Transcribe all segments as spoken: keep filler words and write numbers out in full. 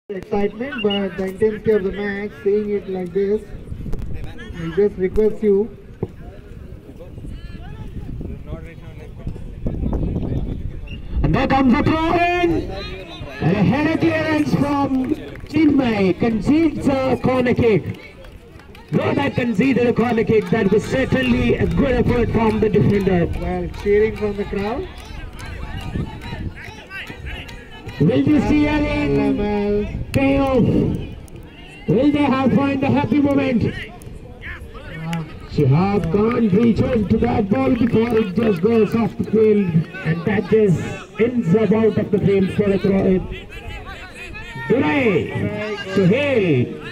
excitement, but the intensity of the match, seeing it like this, I just request you. And there comes a throw in, and a header clearance from Chinmay concedes a corner kick. Though that conceded a corner kick, that was certainly a good effort from the defender. Well, cheering from the crowd. Will this cheering pay off? Will they have find the happy moment? Shihab can't reach on to that ball before it just goes off the field, and that just ends up out of the field for a throw in. Durai, Suhail,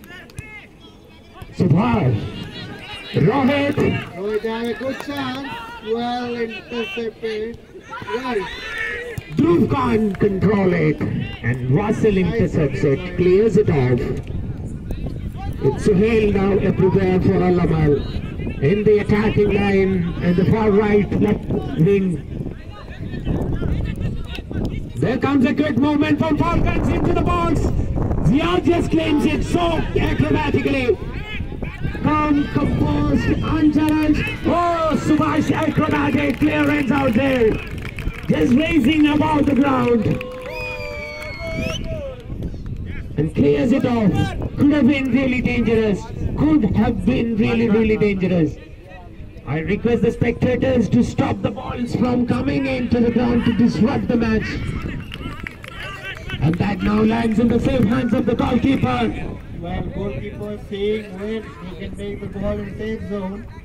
Subhash, Rohit. Rohit had a good chance. Well intercepted. Right. Dhruv can't control it, and Russell intercepts it, clears it off. It's Suhail now everywhere for Allamal in the attacking line and the far right left wing. There comes a good movement from Falcons into the box. Ziad just claims it so acrobatically. Calm, composed, unchallenged. Oh, Subhash acrobatic clearance out there. Just raising above the ground and clears it off. Could have been really dangerous. Could have been really, really dangerous. I request the spectators to stop the balls from coming into the ground to disrupt the match. And that now lands in the safe hands of the goalkeeper. Well, goalkeeper seeing when he can make the ball in safe zone.